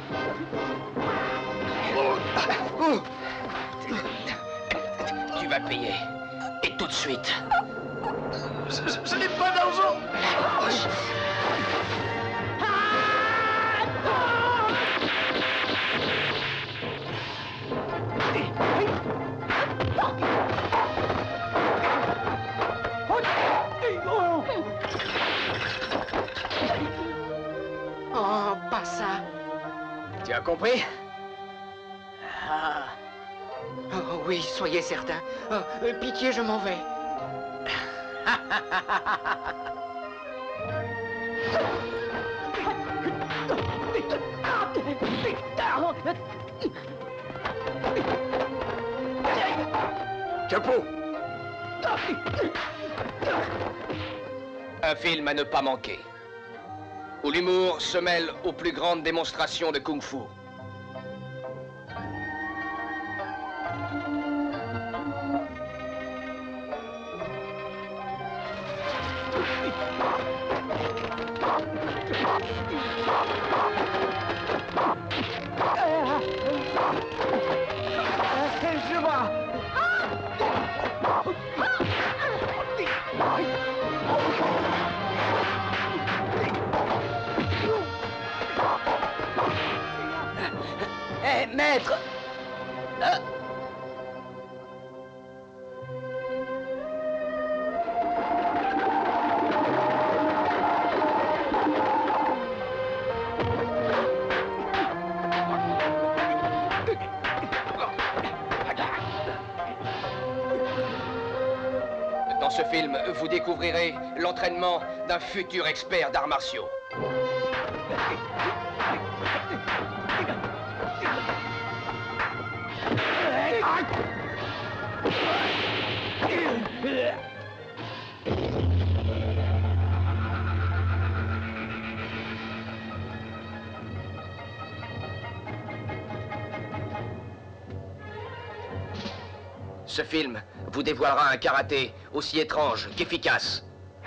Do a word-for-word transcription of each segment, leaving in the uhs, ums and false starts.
Tu vas payer. Et tout de suite. Je, je, je n'ai pas d'argent. Oh, pas ça. Tu as compris? Ah. Oh oui, soyez certain. Oh, pitié, je m'en vais. Chapeau! Un film à ne pas manquer, où l'humour se mêle aux plus grandes démonstrations de kung-fu. Je vois. Hé, hey, maître! euh... Dans ce film, vous découvrirez l'entraînement d'un futur expert d'arts martiaux. Ce film vous dévoilera un karaté aussi étrange qu'efficace.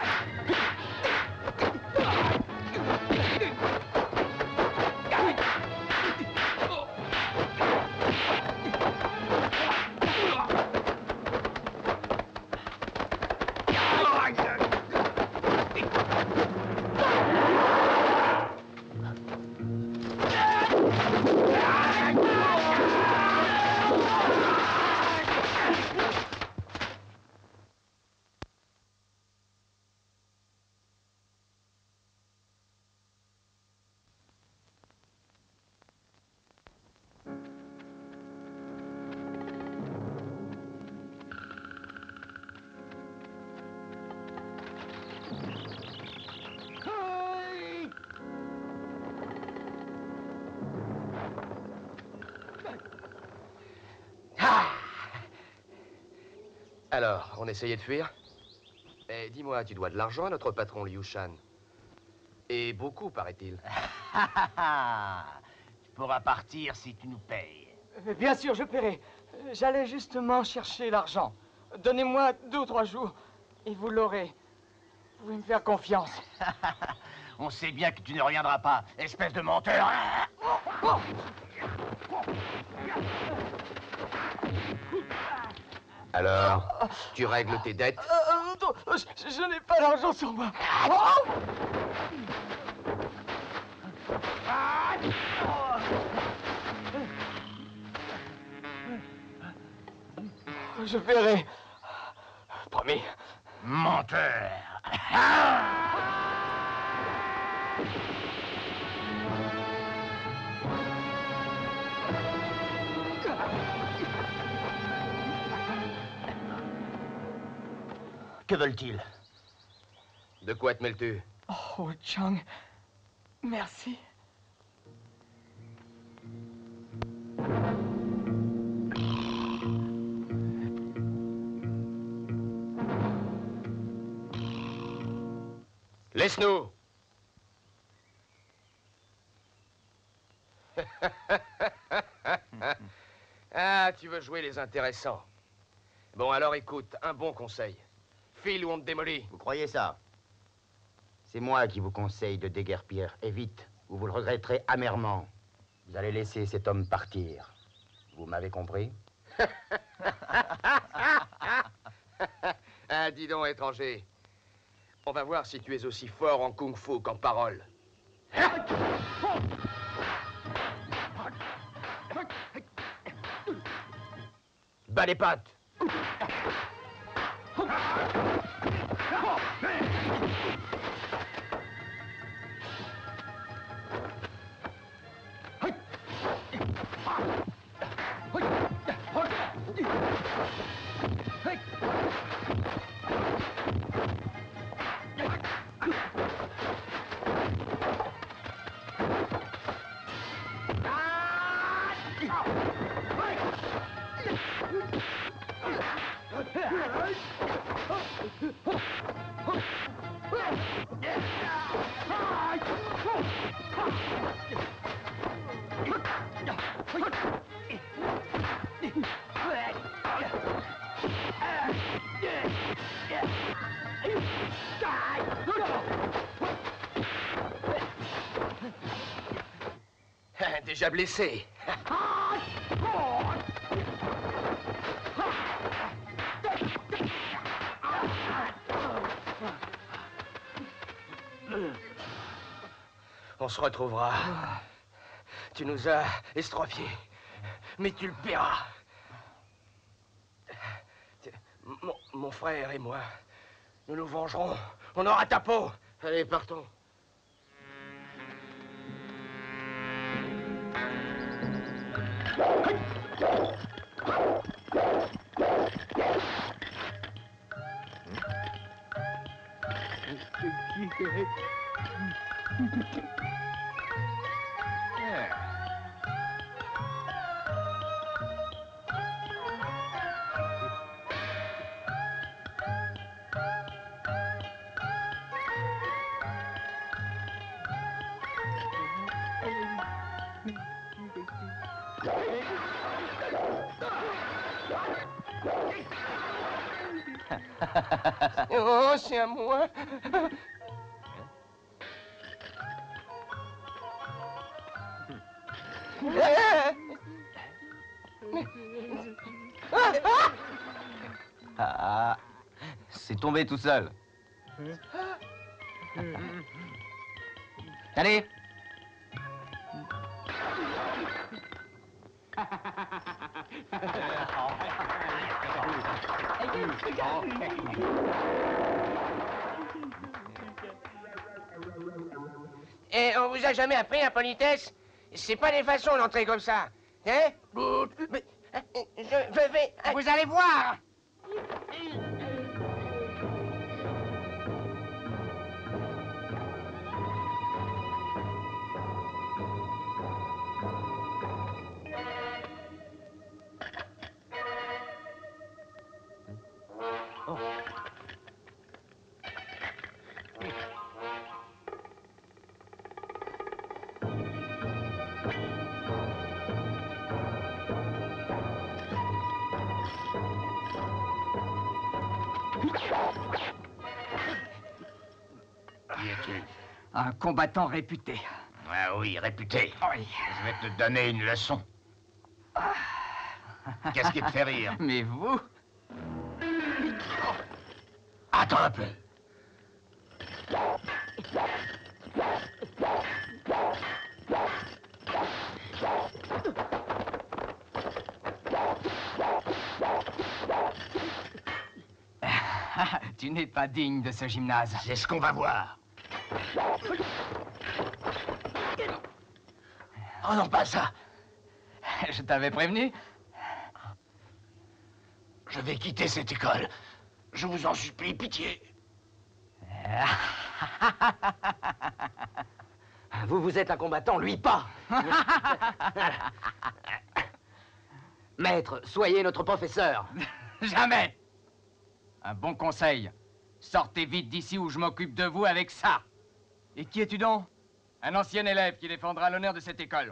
Alors, on essayait de fuir? Eh, dis-moi, tu dois de l'argent à notre patron Liu Shan. Et beaucoup, paraît-il. Tu pourras partir si tu nous payes. Bien sûr, je paierai. J'allais justement chercher l'argent. Donnez-moi deux ou trois jours et vous l'aurez. Vous pouvez me faire confiance. On sait bien que tu ne reviendras pas, espèce de menteur. Alors, tu règles tes dettes? Euh, euh, je je n'ai pas d'argent sur moi. Oh! Je paierai. Promis. Menteur. Que veulent-ils? De quoi te mêles-tu? Oh, Chang, merci. Laisse-nous. Ah, tu veux jouer les intéressants. Bon, alors écoute, un bon conseil. File ou on te démolit. Vous croyez ça? C'est moi qui vous conseille de déguerpir. Et vite, ou vous le regretterez amèrement. Vous allez laisser cet homme partir. Vous m'avez compris? Ah, dis donc, étranger. On va voir si tu es aussi fort en kung-fu qu'en parole. Bas les pattes. Déjà blessé. On se retrouvera. Tu nous as estropiés, mais tu le paieras. Mon, mon frère et moi, nous nous vengerons. On aura ta peau. Allez, partons. Oh, c'est à moi. Ah, c'est tombé tout seul. Allez. Et on vous a jamais appris la politesse? C'est pas des façons d'entrer comme ça. Hein? Mais, je, je vais... Vous allez voir! Qui es-tu? Un combattant réputé. Ah oui, réputé. Oui. Je vais te donner une leçon. Qu'est-ce qui te fait rire? Mais vous? Attends un peu. Tu n'es pas digne de ce gymnase. C'est ce qu'on va voir. Oh non, pas ça. Je t'avais prévenu. Je vais quitter cette école. Je vous en supplie, pitié. Vous, vous êtes un combattant, lui pas. Maître, soyez notre professeur. Jamais. Un bon conseil. Sortez vite d'ici ou je m'occupe de vous avec ça. Et qui es-tu donc? Un ancien élève qui défendra l'honneur de cette école.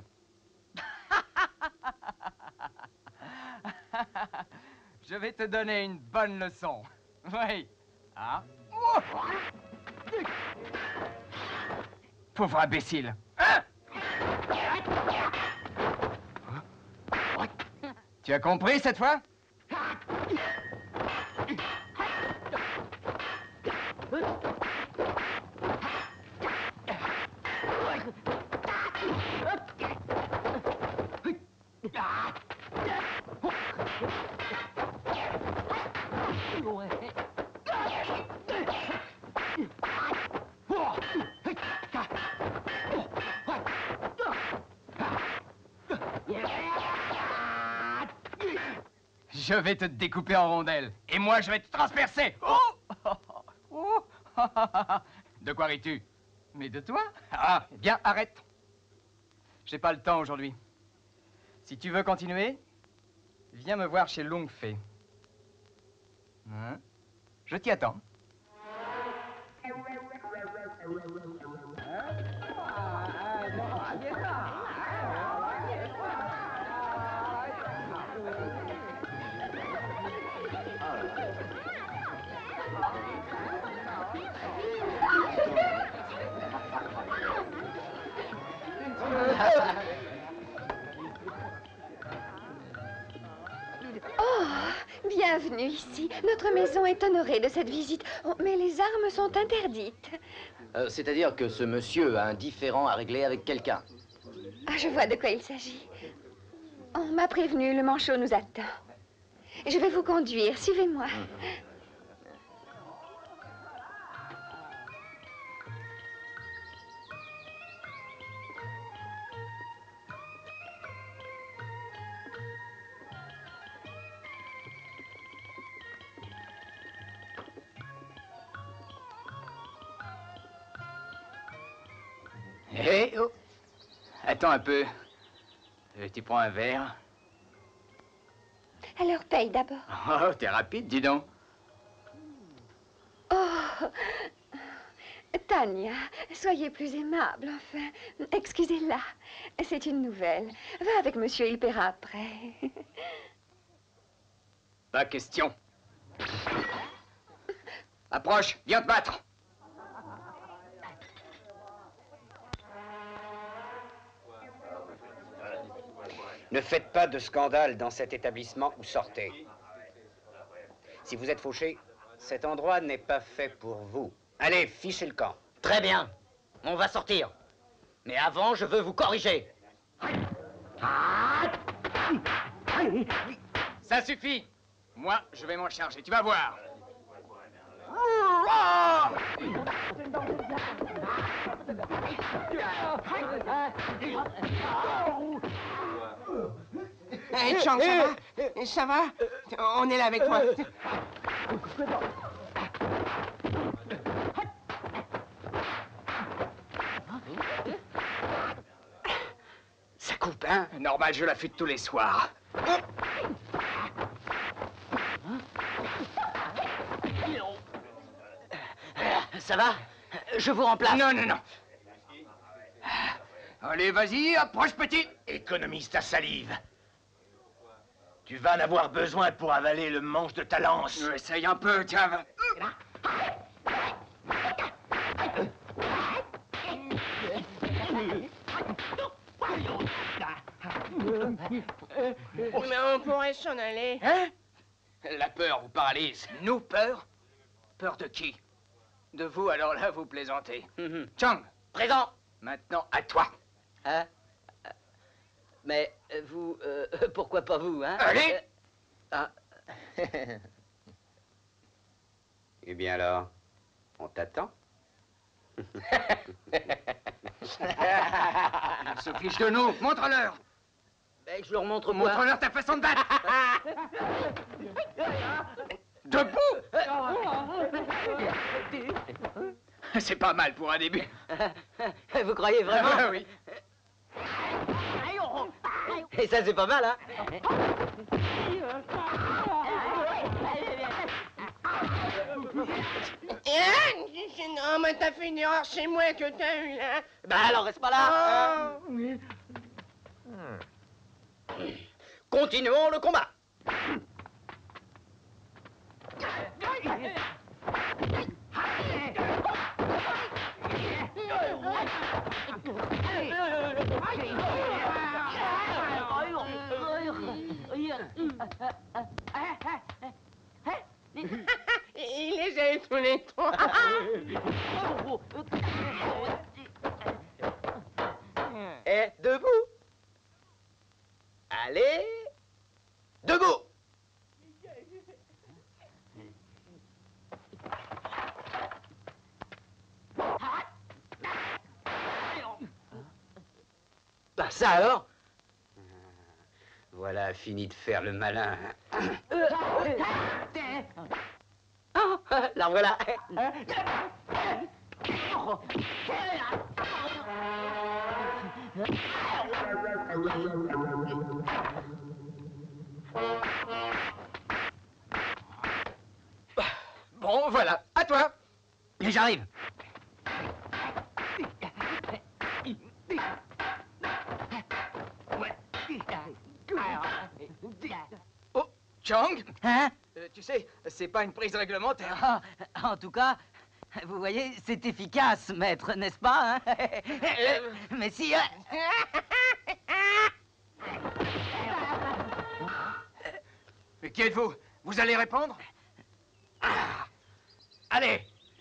Je vais te donner une bonne leçon. Oui. Hein? Pauvre imbécile. Hein? Tu as compris cette fois? Je vais te découper en rondelles. Et moi, je vais te transpercer. Oh, oh. De quoi ris-tu? Mais de toi? Ah, eh bien, arrête. J'ai pas le temps aujourd'hui. Si tu veux continuer, viens me voir chez Lung Fei. Hein? Je t'y attends. Oh, bienvenue ici. Notre maison est honorée de cette visite. Oh, mais les armes sont interdites. Euh, C'est-à-dire que ce monsieur a un différend à régler avec quelqu'un. Ah, je vois de quoi il s'agit. On m'a prévenu, le manchot nous attend. Je vais vous conduire, suivez-moi. Hé, hey, oh. Attends un peu. Euh, tu prends un verre? Alors paye d'abord. Oh, t'es rapide, dis donc. Oh, Tania, soyez plus aimable, enfin. Excusez-la, c'est une nouvelle. Va avec monsieur, il paiera après. Pas question. Approche, viens te battre. Ne faites pas de scandale dans cet établissement ou sortez. Si vous êtes fauché, cet endroit n'est pas fait pour vous. Allez, fichez le camp. Très bien. On va sortir. Mais avant, je veux vous corriger. Ça suffit. Moi, je vais m'en charger. Tu vas voir. Hey, Chang, ça va? Ça va? On est là avec toi. Ça coupe, hein? Normal, je la fais tous les soirs. Ça va? Je vous remplace. Non, non, non. Allez, vas-y, approche, petit. Économise ta salive. Tu vas en avoir besoin pour avaler le manche de ta lance. Essaye un peu, tiens. Va. Mais on pourrait s'en aller. Hein? La peur vous paralyse. Nous, peur? Peur de qui? De vous, alors là, vous plaisantez. Chang, Présent. maintenant à toi. Hein? Mais euh, vous, euh, pourquoi pas vous, hein? Allez! Euh, ah. Eh bien alors, on t'attend? Ils se fichent de nous. Montre-leur. Ben, je leur montre quoi? Montre-leur ta façon de battre. Debout. C'est pas mal pour un début. Vous croyez vraiment? Ah, oui. Et ça, c'est pas mal, hein? Hein? Non, mais t'as fait une erreur, c'est moi que t'as eu, là. Ben alors, reste pas là. Oh. Continuons le combat. Il les a eu tous les trois. Et debout. Allez. Debout. Bah ça alors? Voilà, fini de faire le malin. Oh, la voilà. Bon, voilà, à toi. Et j'arrive. Oh, Chang, Hein? euh, tu sais, c'est pas une prise réglementaire. Ah, en tout cas, vous voyez, c'est efficace, maître, n'est-ce pas? Hein? Mais si... euh, Mais qui êtes-vous? Vous allez répondre? Allez.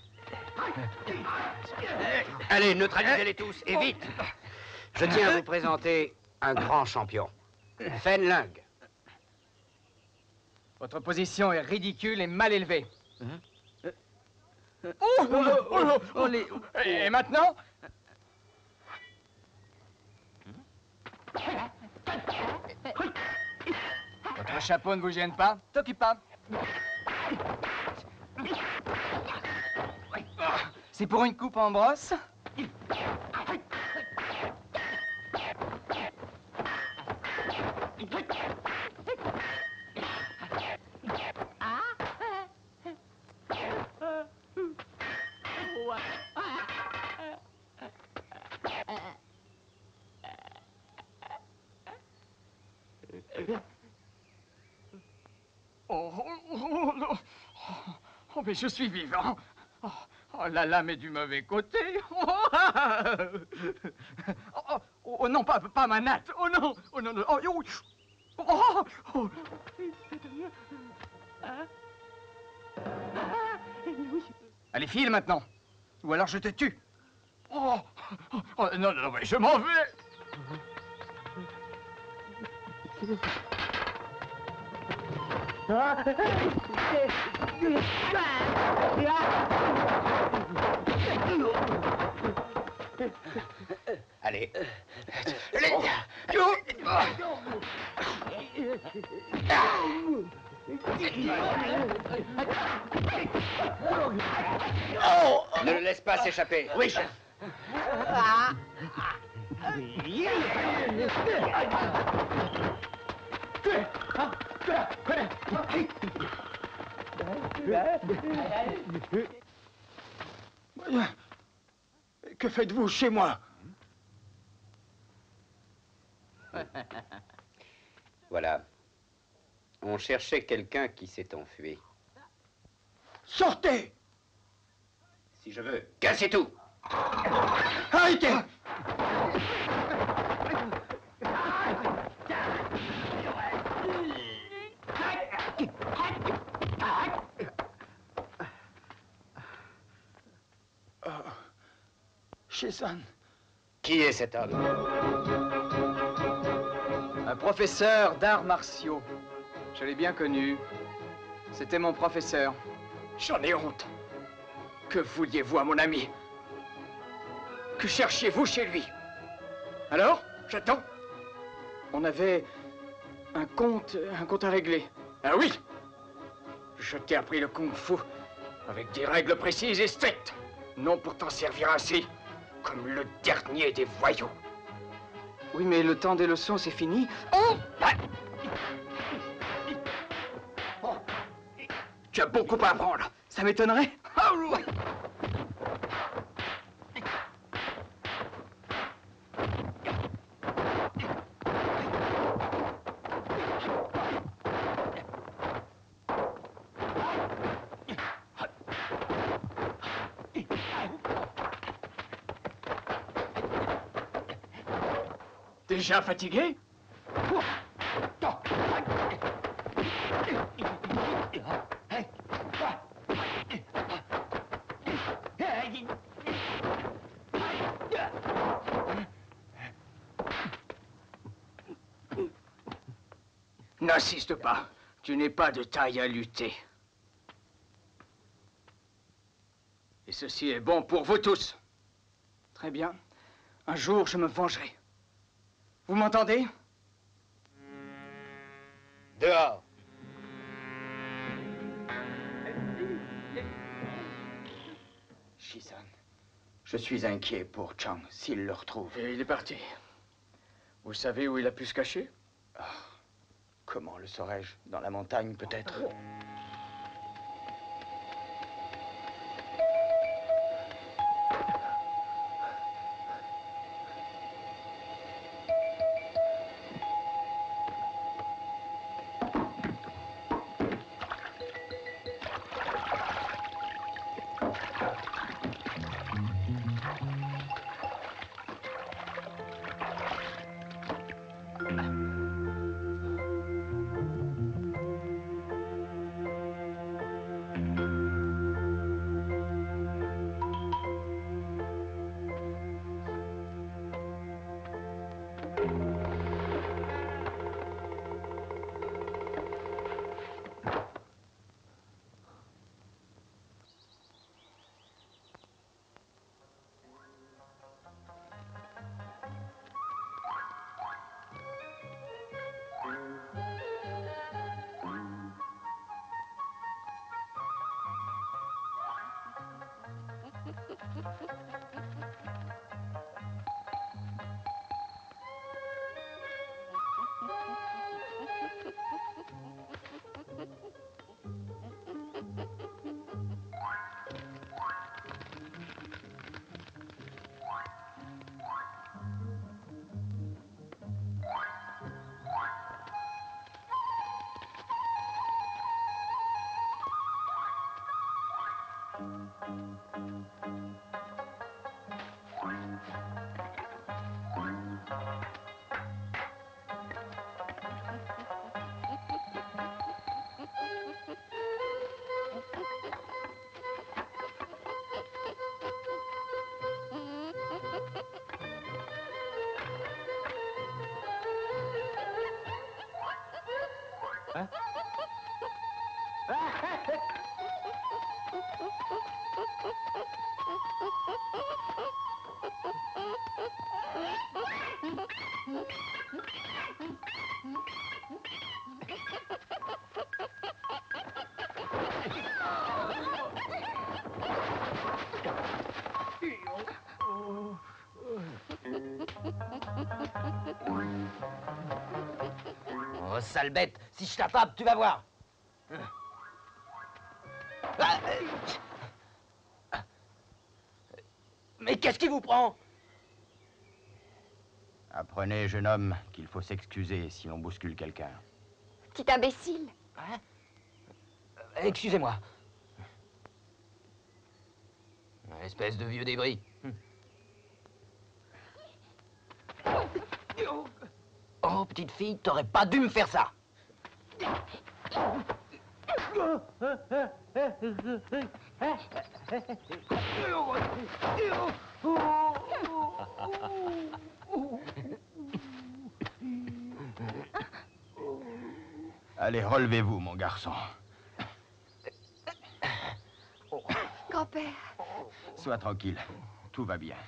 Allez, neutralisez-les tous, et vite. Je tiens à vous présenter un grand champion. Fen Lung. Votre position est ridicule et mal élevée. Oh, oh, oh, oh, les- Et maintenant? Votre chapeau ne vous gêne pas? T'occupe pas. C'est pour une coupe en brosse? Oh, oh, oh, oh, oh, mais je suis vivant. Oh, oh, la lame est du mauvais côté. Oh, oh, oh, oh, non, pas, pas ma natte. Oh non, oh non, non. Oh, oh, oh, oh. Allez, file maintenant. Ou alors je te tue. Oh, oh, oh, non, non, mais je m'en vais. Allez. Ne le laisse pas s'échapper. Oui, chef. Que faites-vous chez moi? Voilà. On cherchait quelqu'un qui s'est enfui. Sortez! Si je veux, cassez tout. Arrêtez! Shisan. Qui est cet homme? Un professeur d'arts martiaux. Je l'ai bien connu. C'était mon professeur. J'en ai honte. Que vouliez-vous à mon ami? Que cherchiez-vous chez lui? Alors, j'attends. On avait un compte, un compte à régler. Ah oui! Je t'ai appris le kung-fu avec des règles précises et strictes. Non pour t'en servir ainsi, comme le dernier des voyous. Oui, mais le temps des leçons, c'est fini. Oh! Oh. Tu as beaucoup à apprendre. Ça m'étonnerait. Oh. Déjà fatigué? N'insiste pas. Tu n'es pas de taille à lutter. Et ceci est bon pour vous tous. Très bien. Un jour, je me vengerai. Vous m'entendez? Dehors. Shisan, je suis inquiet pour Chang s'il le retrouve. Et il est parti. Vous savez où il a pu se cacher? Ah, comment le saurais-je? Dans la montagne, peut-être? Hein? Oh, sale bête, si je t'attrape, tu vas voir. Mais qu'est-ce qui vous prend? Apprenez, jeune homme, qu'il faut s'excuser si on bouscule quelqu'un. Petit imbécile. Hein? Excusez-moi. Espèce de vieux débris. Oh, petite fille, t'aurais pas dû me faire ça. Allez, relevez-vous, mon garçon. Grand-père. Sois tranquille, tout va bien.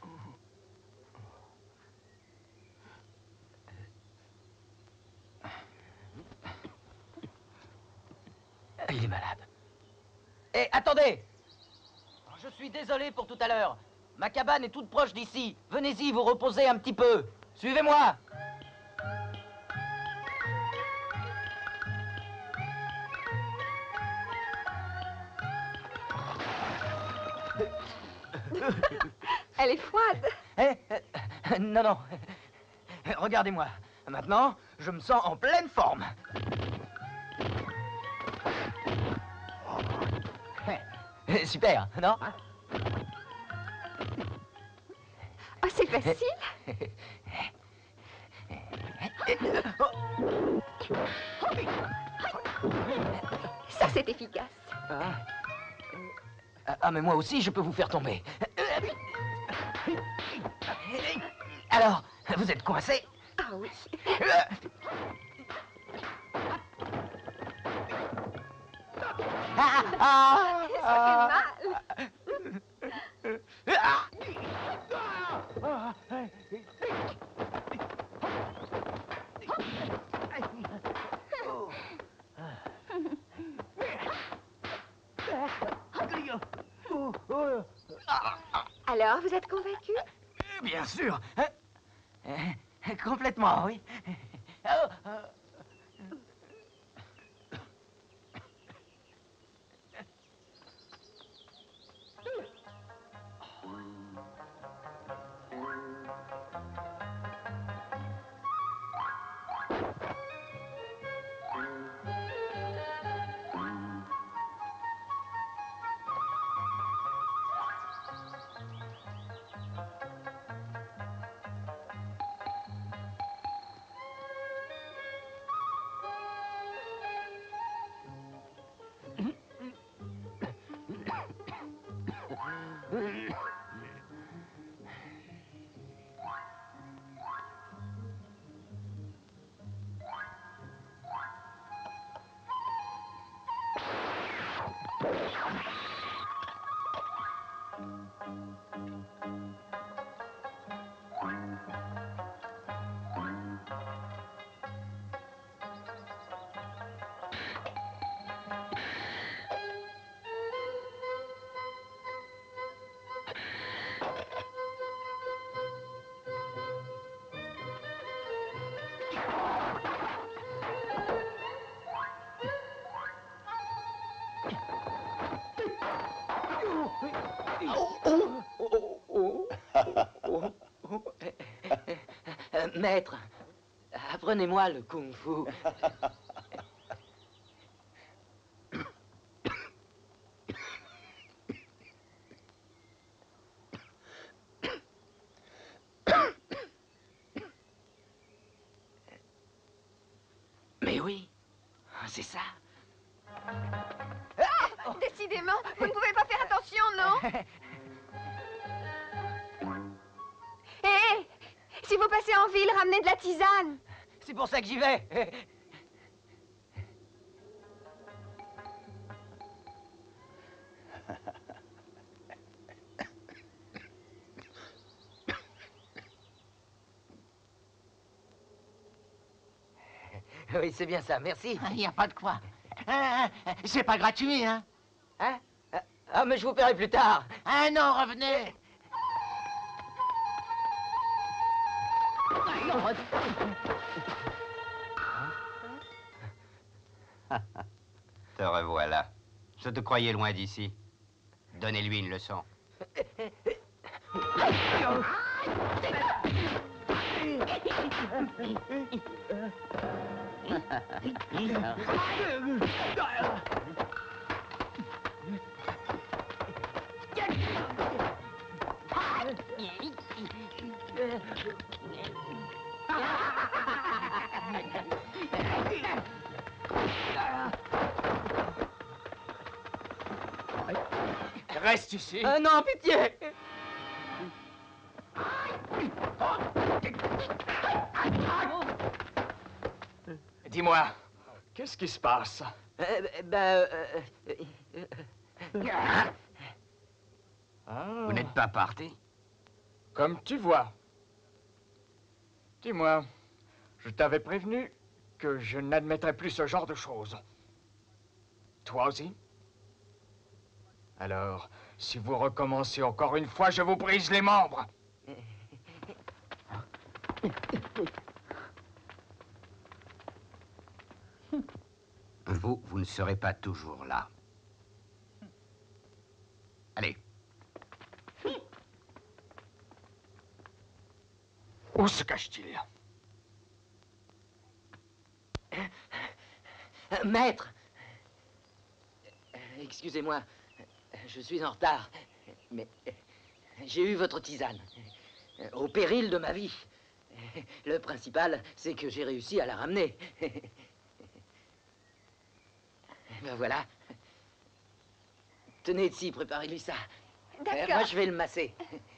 Il est malade. Eh, attendez! Je suis désolé pour tout à l'heure. Ma cabane est toute proche d'ici. Venez-y, vous reposez un petit peu. Suivez-moi! Elle est froide. Eh, euh, non, non. Regardez-moi. Maintenant, je me sens en pleine forme. Super, non? Oh, c'est facile. Ça, c'est efficace. Ah. Ah, mais moi aussi, je peux vous faire tomber. Alors, vous êtes coincé? Ah oui. Ah, ah, Ça fait mal. ah. Alors, vous êtes convaincu? Bien sûr. Euh, Complètement, oui. Oh, oh. Euh, maître, apprenez-moi le kung-fu. Mais oui, c'est ça. Ah, décidément, vous ne pouvez pas faire attention, non? Hé, hey, si vous passez en ville, ramenez de la tisane. C'est pour ça que j'y vais. Oui, c'est bien ça, merci. Il n'y a pas de quoi. Hein, hein, c'est pas gratuit, hein? Hein? Ah, mais je vous paierai plus tard. Ah non, revenez. Te revoilà. Je te croyais loin d'ici. Donnez-lui une leçon. Reste ici. Ah non, pitié. Dis-moi, qu'est-ce qui se passe? Euh, ben... Euh, euh, Ah, Vous n'êtes pas parti? comme tu vois. Dis-moi, je t'avais prévenu que je n'admettrais plus ce genre de choses. Toi aussi? Alors, si vous recommencez encore une fois, je vous brise les membres. Vous, vous ne serez pas toujours là. Allez. Où se cache-t-il? euh, maître. Euh, Excusez-moi, je suis en retard. Mais euh, j'ai eu votre tisane. euh, Au péril de ma vie. Le principal, c'est que j'ai réussi à la ramener. Ben voilà. Tenez ici, préparez-lui ça. D'accord. Euh, moi, je vais le masser.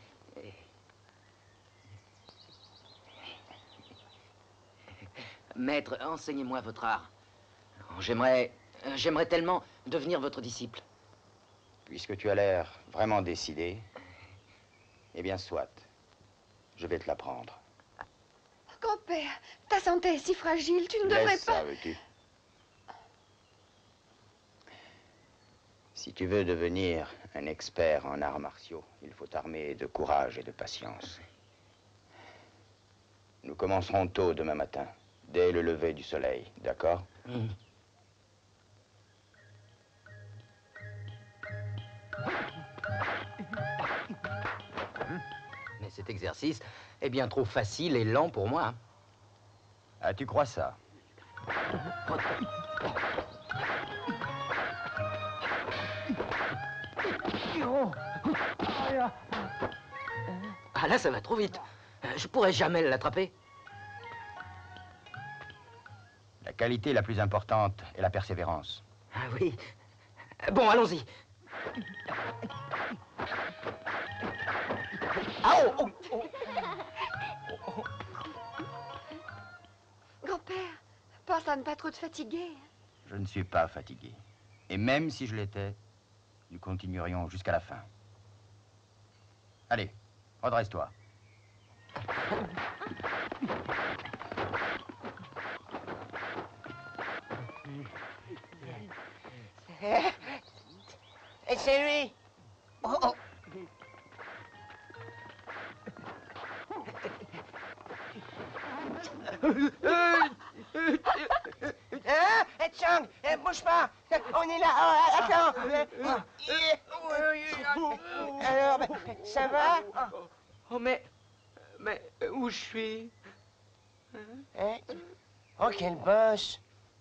Maître, enseignez-moi votre art. J'aimerais... J'aimerais tellement devenir votre disciple. Puisque tu as l'air vraiment décidé, eh bien, soit. Je vais te l'apprendre. Grand-père, ta santé est si fragile, tu ne devrais Laisse pas... ça, veux-tu? Si tu veux devenir un expert en arts martiaux, il faut t'armer de courage et de patience. Nous commencerons tôt demain matin, dès le lever du soleil, d'accord? Mmh. Mais cet exercice est bien trop facile et lent pour moi. Ah, tu crois ça? Ah là, ça va trop vite. Je pourrais jamais l'attraper. La qualité la plus importante est la persévérance. Ah oui. Bon, allons-y. Ah, oh, oh, oh. Grand-père, pense à ne pas trop te fatiguer. Je ne suis pas fatigué. Et même si je l'étais, nous continuerions jusqu'à la fin. Allez, redresse-toi. Et c'est lui. Oh, oh. Hein? Eh, Chang, eh, bouge pas. On est là. Oh, attends. Alors, ben, ça va? Oh, mais... Mais où je suis? Hein? Oh, quel boss.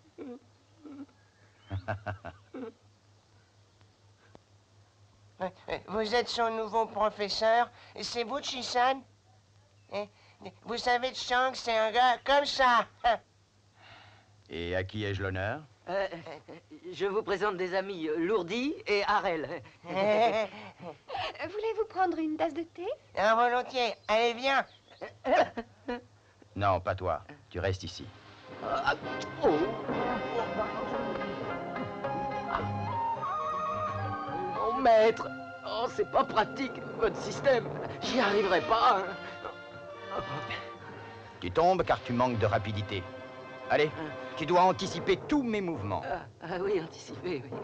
Vous êtes son nouveau professeur. C'est vous, Chisan? Vous savez, Chang, c'est un gars comme ça. Et à qui ai-je l'honneur? Euh, je vous présente des amis, Lourdi et Harel. Voulez-vous prendre une tasse de thé? Un volontiers. Allez, viens. Non, pas toi. Tu restes ici. Ah, oh. Mon maître, oh, c'est pas pratique, votre système. J'y arriverai pas. Hein. Tu tombes car tu manques de rapidité. Allez, tu dois anticiper tous mes mouvements. Ah, ah oui, anticiper, oui.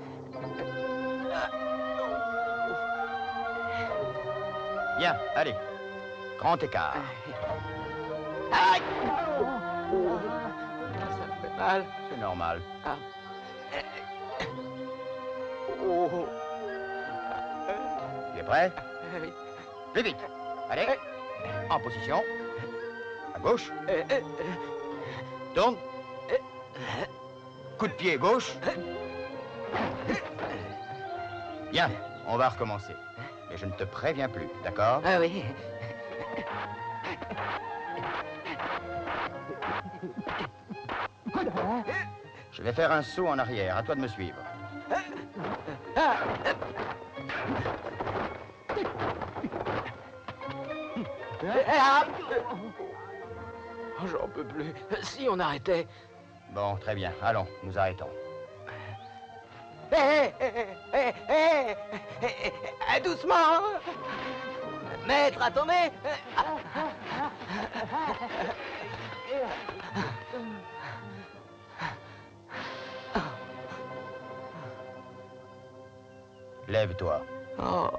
Bien, allez. Grand écart. Aïe! Oh, ça me fait mal. C'est normal. Ah. Oh. Tu es prêt? Oui. Plus vite. Allez. En position. À gauche. Tourne. Coup de pied gauche. Bien, on va recommencer. Mais je ne te préviens plus, d'accord? Ah oui. Je vais faire un saut en arrière. À toi de me suivre. Oh, j'en peux plus. Si on arrêtait. Bon, très bien. Allons, nous arrêtons. Hé, hé, hé, hé, hé, doucement. Maître, attendez. Lève-toi. Oh.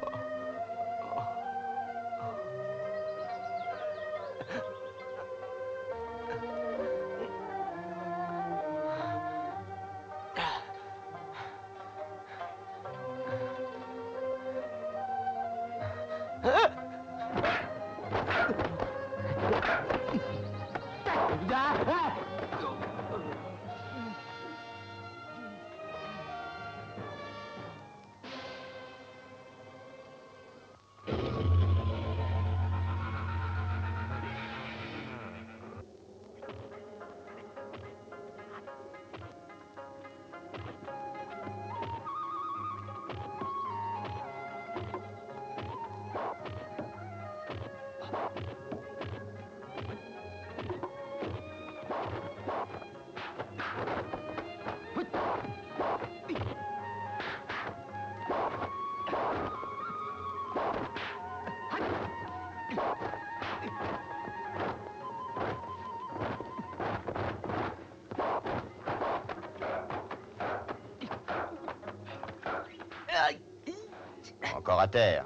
encore à terre.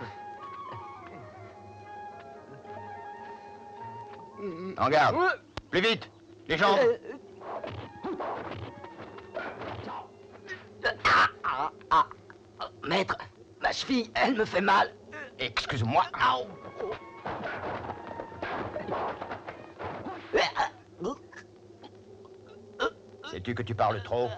En garde. Plus vite. Les jambes. Ah, ah, ah. Maître, ma cheville, elle me fait mal. Excuse-moi. Sais-tu que tu parles trop?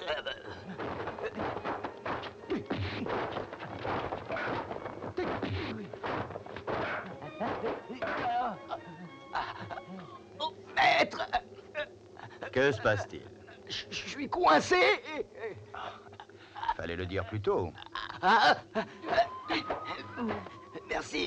Maître, Que se passe-t-il? je je suis coincé. Fallait le dire plus tôt. Ah, merci.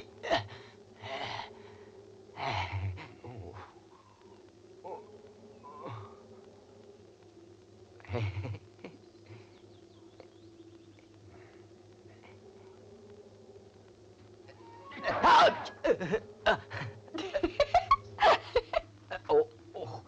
Oh, oh.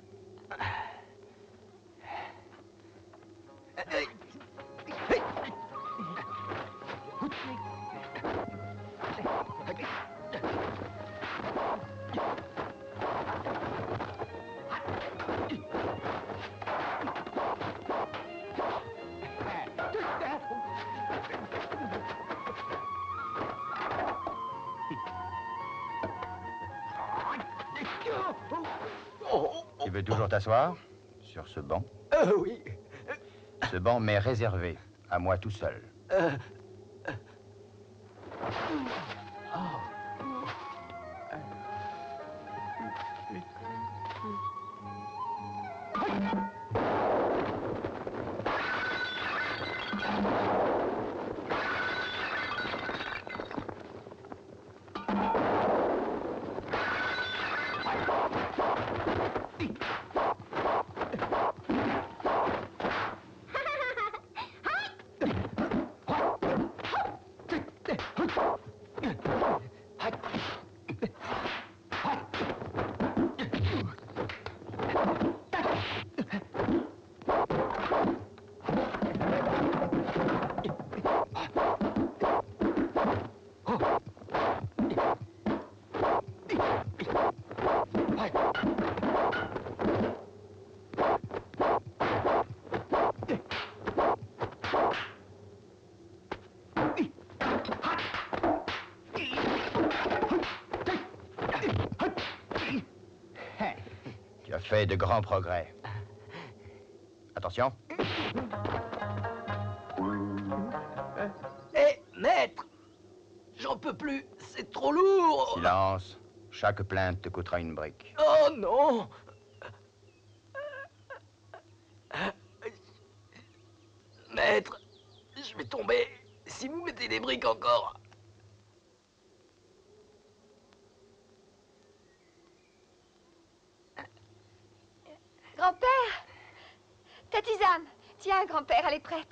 Tu veux toujours t'asseoir sur ce banc? Euh, oui. Ce banc m'est réservé, à moi tout seul. Euh, Tu as fait de grands progrès. Attention. Hé, maître, j'en peux plus, c'est trop lourd. Silence. Chaque plainte te coûtera une brique. Oh non. Maître, je vais tomber si vous mettez des briques encore. Grand-père! Ta tisane! Tiens, grand-père, elle est prête.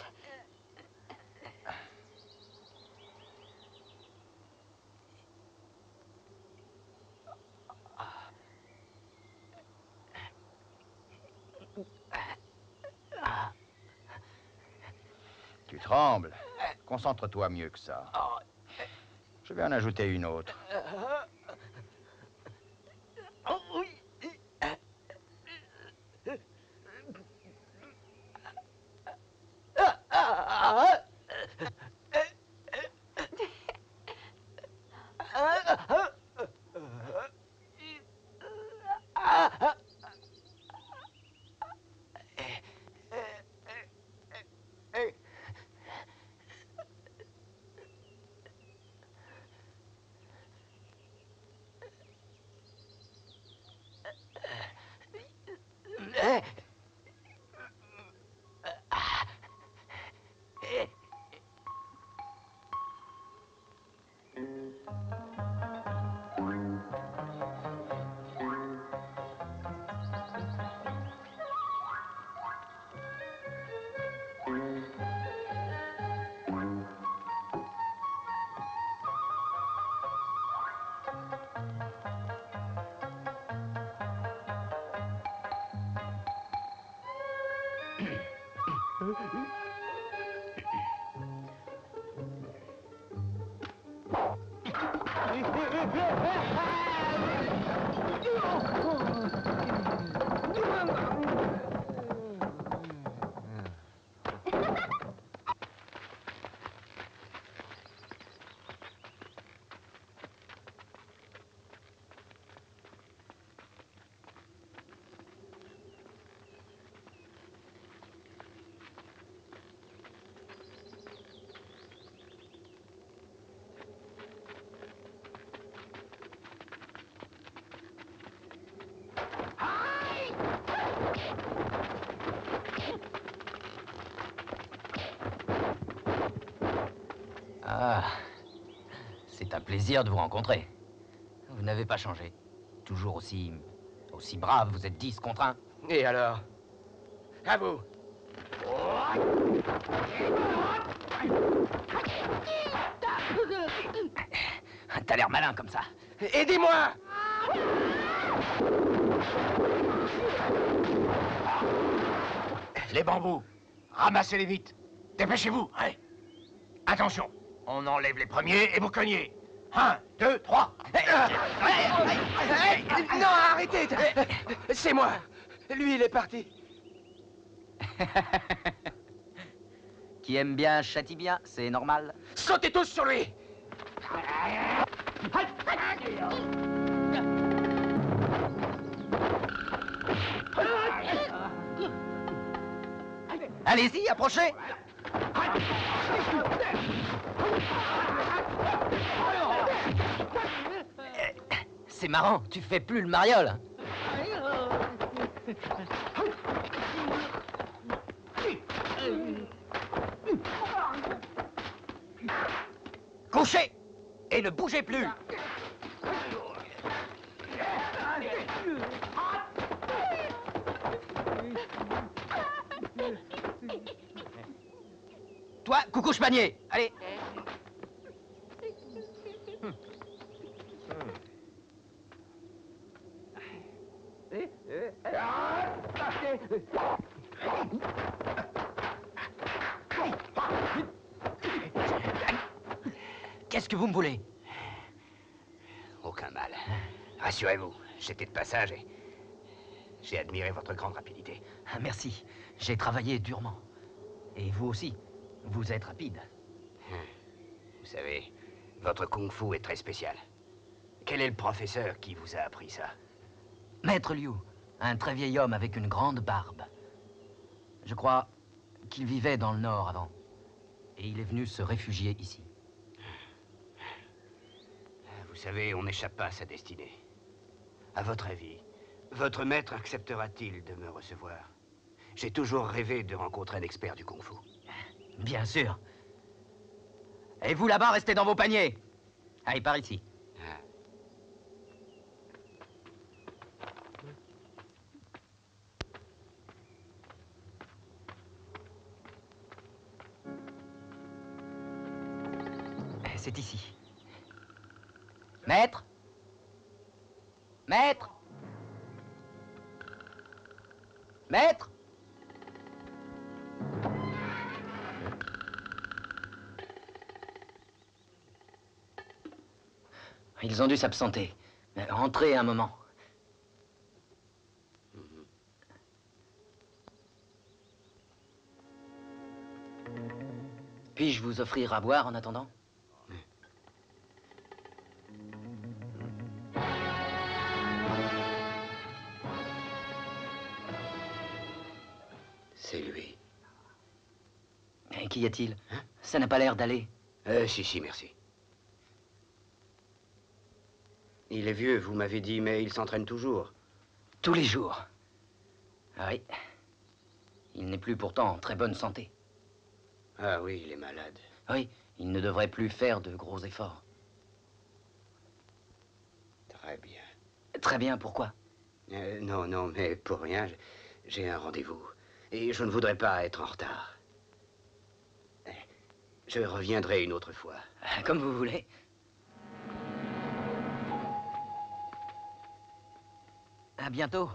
Tu trembles. Concentre-toi mieux que ça. Je vais en ajouter une autre. Oh, oui. Ah, c'est un plaisir de vous rencontrer. Vous n'avez pas changé. Toujours aussi... aussi brave, vous êtes dix contre un. Et alors? À vous. T'as l'air malin comme ça. Aidez-moi! Les bambous, ramassez-les vite. Dépêchez-vous, allez. Attention, on enlève les premiers et vous cognez. Un, deux, trois. Non, arrêtez! C'est moi. Lui, il est parti. Qui aime bien châtie bien, c'est normal. Sautez tous sur lui! Allez-y, approchez. C'est marrant, tu fais plus le mariole. Couchez et ne bougez plus. Toi, coucouche panier, allez. Qu'est-ce que vous me voulez? Aucun mal. Rassurez-vous, j'étais de passage et j'ai admiré votre grande rapidité. Ah, merci, j'ai travaillé durement. Et vous aussi, vous êtes rapide. Vous savez, votre kung-fu est très spécial. Quel est le professeur qui vous a appris ça? Maître Liu, un très vieil homme avec une grande barbe. Je crois qu'il vivait dans le nord avant. Et il est venu se réfugier ici. Vous savez, on n'échappe pas à sa destinée. À votre avis, votre maître acceptera-t-il de me recevoir? J'ai toujours rêvé de rencontrer un expert du kung-fu. Bien sûr. Et vous là-bas, restez dans vos paniers. Allez, par ici. Ah. C'est ici. Maître? Maître? Maître? Ils ont dû s'absenter. Entrez un moment. Puis-je vous offrir à boire en attendant? C'est lui. Et qu'y a-t-il? Hein? Ça n'a pas l'air d'aller. Euh, si, si, merci. Il est vieux, vous m'avez dit, mais il s'entraîne toujours. Tous les jours. Ah oui. Il n'est plus pourtant en très bonne santé. Ah oui, il est malade. Oui, il ne devrait plus faire de gros efforts. Très bien. Très bien, pourquoi? Euh, non, non, mais pour rien, j'ai un rendez-vous. Et je ne voudrais pas être en retard. Je reviendrai une autre fois. Comme vous voulez. À bientôt.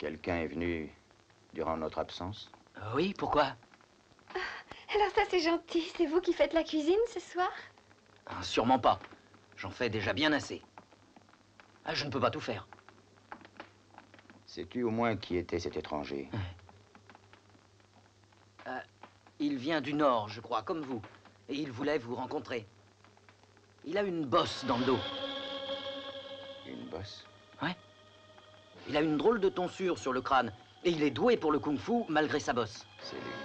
Quelqu'un est venu durant notre absence? Oui, pourquoi? Alors ça, c'est gentil. C'est vous qui faites la cuisine ce soir? Ah, sûrement pas. J'en fais déjà bien assez. Ah, je ne peux pas tout faire. Sais-tu au moins qui était cet étranger? Euh, il vient du Nord, je crois, comme vous. Et il voulait vous rencontrer. Il a une bosse dans le dos. Une bosse? Ouais. Il a une drôle de tonsure sur le crâne. Et il est doué pour le kung-fu malgré sa bosse. C'est lui.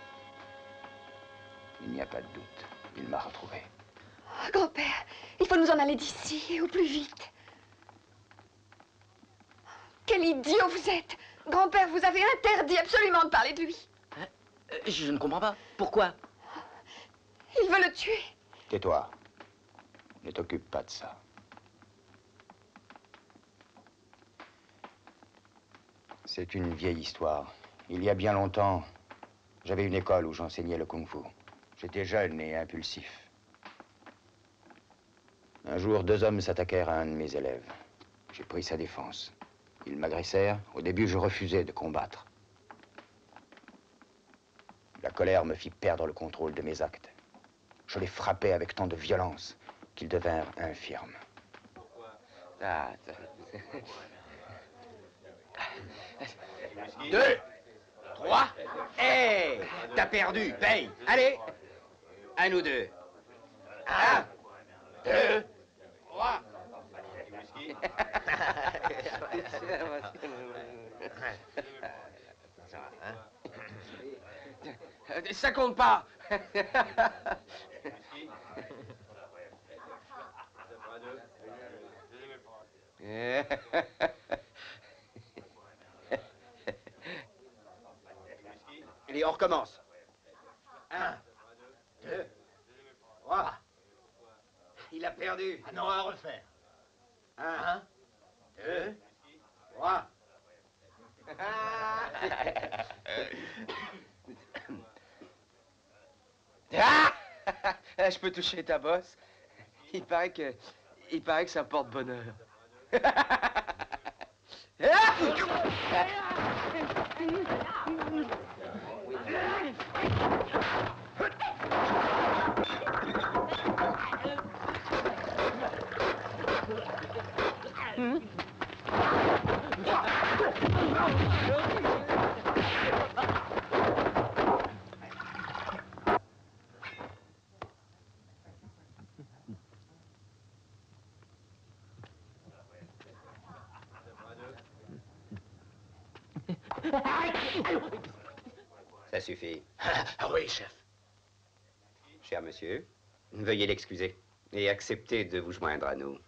Il n'y a pas de doute. Il m'a retrouvé. Oh, grand-père, il faut nous en aller d'ici, et au plus vite. Quel idiot vous êtes! Grand-père, vous avez interdit absolument de parler de lui. Hein? Euh, je ne comprends pas. Pourquoi? Il veut le tuer. Tais-toi. Ne t'occupe pas de ça. C'est une vieille histoire. Il y a bien longtemps, j'avais une école où j'enseignais le kung-fu. J'étais jeune et impulsif. Un jour, deux hommes s'attaquèrent à un de mes élèves. J'ai pris sa défense. Ils m'agressèrent. Au début, je refusais de combattre. La colère me fit perdre le contrôle de mes actes. Je les frappais avec tant de violence qu'ils devinrent infirmes. Ah, Deux, trois, et t'as perdu, paye. Allez, à nous deux. Un, deux, trois. Ça compte pas. Allez, on recommence. Un, deux, trois. Il a perdu. Ah non, à refaire. Un, deux, trois. Ah! Je peux toucher ta bosse. Il paraît que, il paraît que ça porte bonheur. Ça suffit. Ah oui, chef. Cher monsieur, veuillez l'excuser et accepter de vous joindre à nous.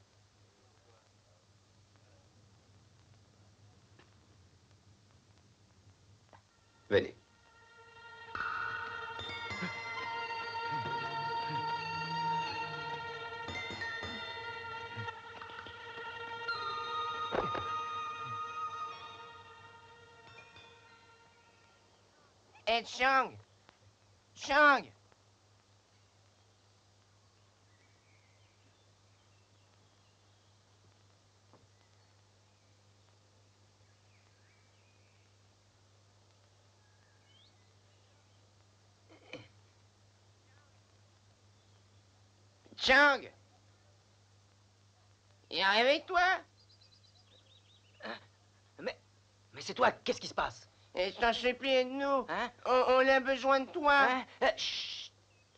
Venez. Hé, Chang! Chang! Chang! Et réveille-toi! Mais, mais c'est toi, qu'est-ce qui se passe? Et t'en supplie, aide-nous! Hein? On, on a besoin de toi! Hein? Euh, chut.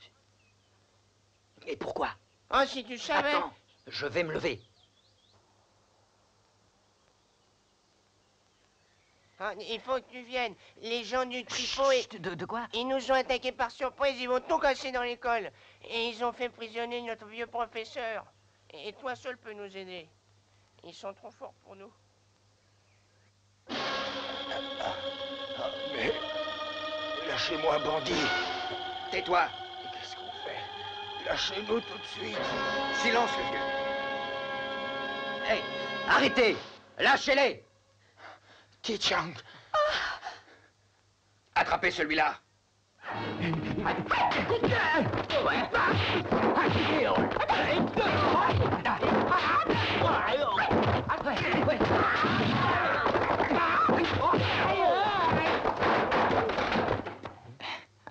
Et pourquoi? Oh, si tu savais! Attends, je vais me lever. Ah, il faut que tu viennes. Les gens du Trifo, et... Chut, de, de quoi? ils nous ont attaqués par surprise, ils vont tout casser dans l'école. Et ils ont fait prisonnier notre vieux professeur. Et toi seul peux nous aider. Ils sont trop forts pour nous. Mais... Lâchez-moi, bandit. Tais-toi. Qu'est-ce qu'on fait? Lâchez-nous tout de suite. Silence, le vieux. Hé, arrêtez! Lâchez-les! Ti Chang. Attrapez celui-là.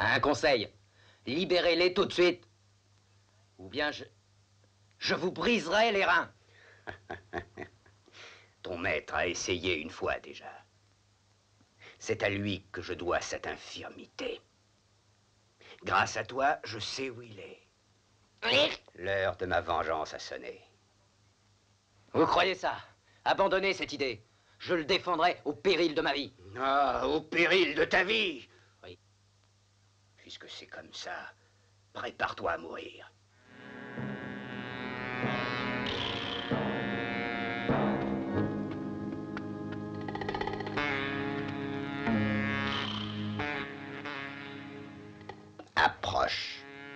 Un conseil. Libérez-les tout de suite. Ou bien je... Je vous briserai les reins. Ton maître a essayé une fois déjà. C'est à lui que je dois cette infirmité. Grâce à toi, je sais où il est. L'heure de ma vengeance a sonné. Vous croyez ça? Abandonnez cette idée. Je le défendrai au péril de ma vie. Ah, au péril de ta vie? Oui. Puisque c'est comme ça, prépare-toi à mourir. Approche.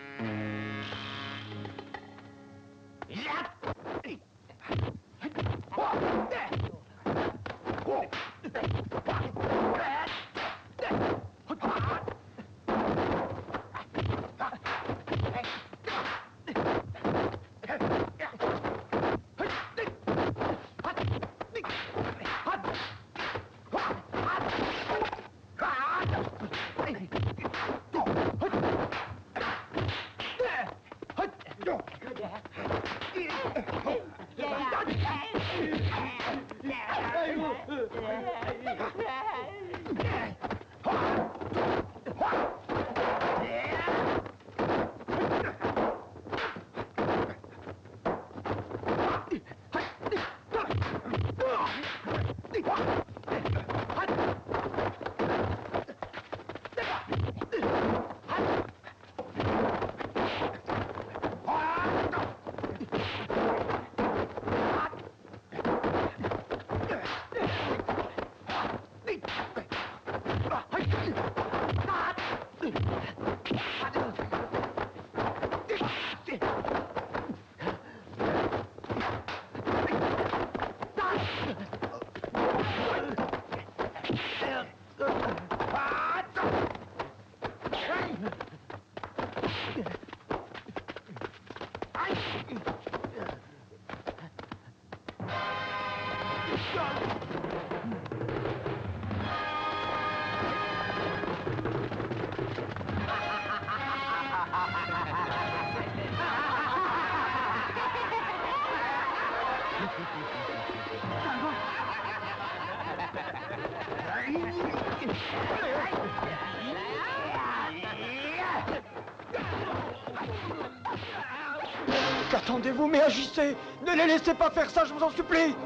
Qu'attendez-vous, mais agissez! Ne les laissez pas faire ça, je vous en supplie!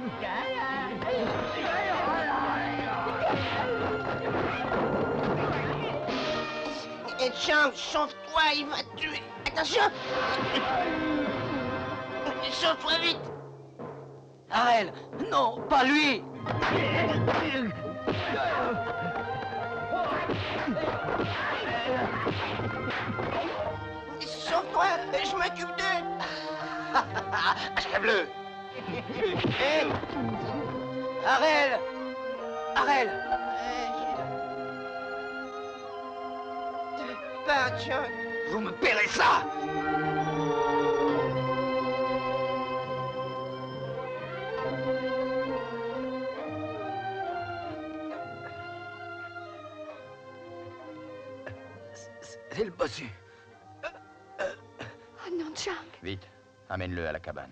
Et Chang, sauve-toi, il va te tuer. Attention! Sauve-toi vite! Arel, non, pas lui! Sauve-toi, je m'occupe d'eux! Achève-le! Hey! Arel! Arel! Pars, Chang! Vous me paierez ça! C'est le bossu. Oh non, Chang. Vite, amène-le à la cabane.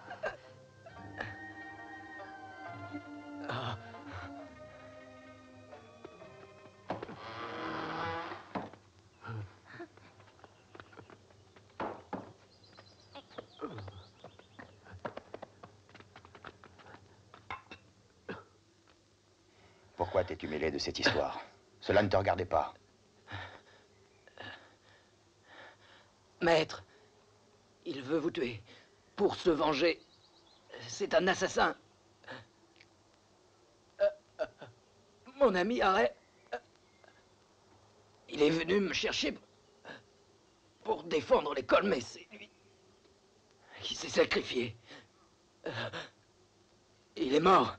Pourquoi t'es-tu mêlé de cette histoire? Cela ne te regardait pas. Maître, il veut vous tuer pour se venger. C'est un assassin. Euh, euh, mon ami Arel, euh, il est venu me chercher pour défendre l'école, mais c'est lui qui s'est sacrifié. Euh, il est mort.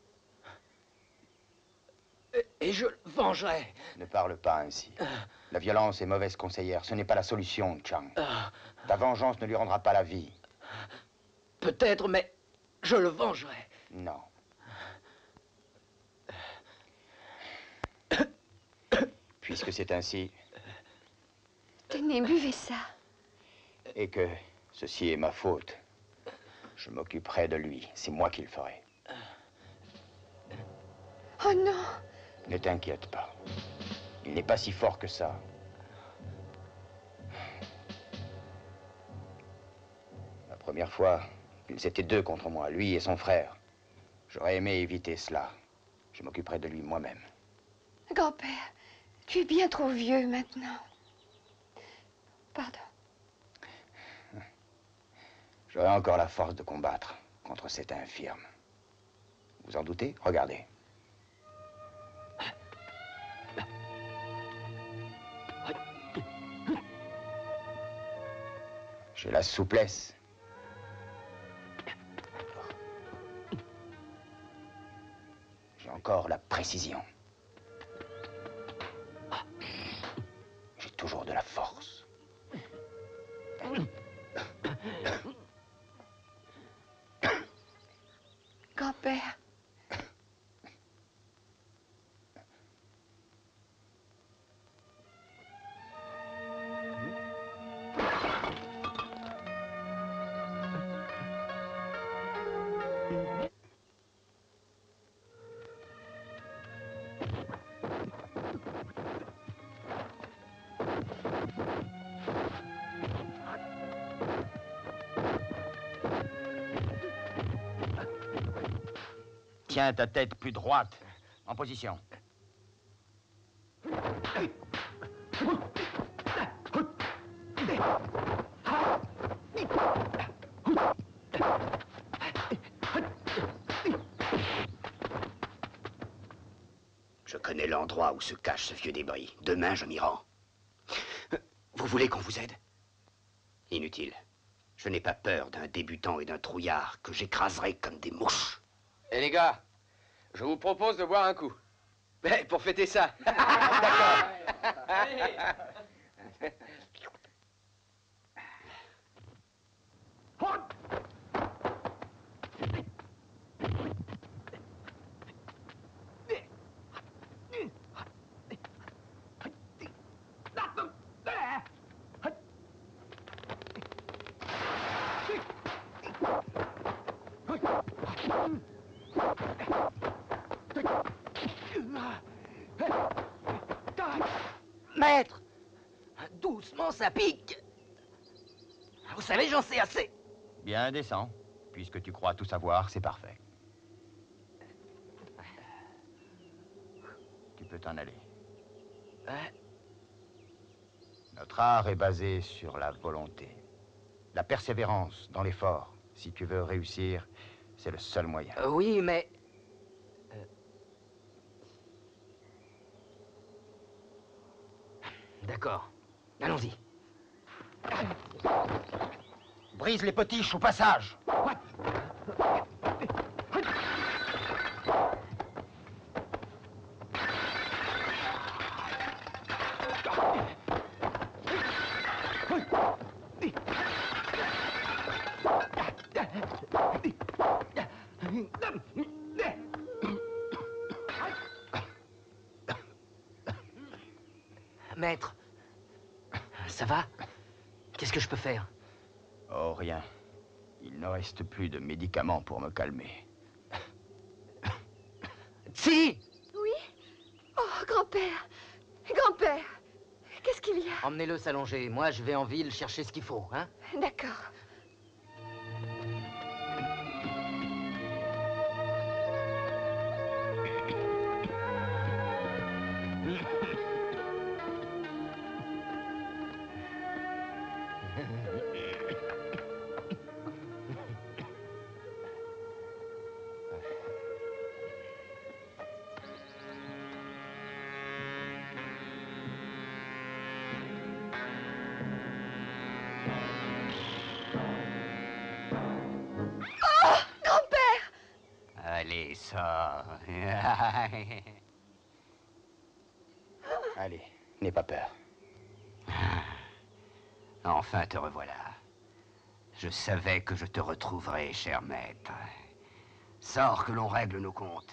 Et, et je le vengerai. Ne parle pas ainsi. La violence est mauvaise conseillère. Ce n'est pas la solution, Chang. Ta vengeance ne lui rendra pas la vie. Peut-être, mais je le vengerai. Non. Puisque c'est ainsi, Tenez, buvez ça. Et que ceci est ma faute. Je m'occuperai de lui. C'est moi qui le ferai. Oh non! Ne t'inquiète pas. Il n'est pas si fort que ça. La première fois, ils étaient deux contre moi, lui et son frère. J'aurais aimé éviter cela. Je m'occuperai de lui moi-même. Grand-père, tu es bien trop vieux maintenant. Pardon. J'aurai encore la force de combattre contre cet infirme. Vous en doutez? Regardez. J'ai la souplesse. J'ai encore la précision. J'ai toujours de la force. Grand-père. Tiens ta tête plus droite. En position. Je connais l'endroit où se cache ce vieux débris. Demain, je m'y rends. Vous voulez qu'on vous aide? Inutile. Je n'ai pas peur d'un débutant et d'un trouillard que j'écraserai comme des mouches. Eh les gars, je vous propose de boire un coup. Mais pour fêter ça. D'accord. Maître! Doucement, ça pique! Vous savez, j'en sais assez. Bien, descends. Puisque tu crois tout savoir, c'est parfait. Tu peux t'en aller. Notre art est basé sur la volonté. La persévérance dans l'effort. Si tu veux réussir, c'est le seul moyen. Euh, oui, mais... Euh... D'accord. Allons-y. Brise les potiches au passage. Maître, ça va? Qu'est-ce que je peux faire? Oh, rien. Il ne reste plus de médicaments pour me calmer. Si! Oui? Oh, grand-père! Grand-père! Qu'est-ce qu'il y a? Emmenez-le s'allonger. Moi, je vais en ville chercher ce qu'il faut, hein? D'accord. Allez, sors. Allez, n'aie pas peur. Enfin, te revoilà. Je savais que je te retrouverais, cher maître. Sors que l'on règle nos comptes.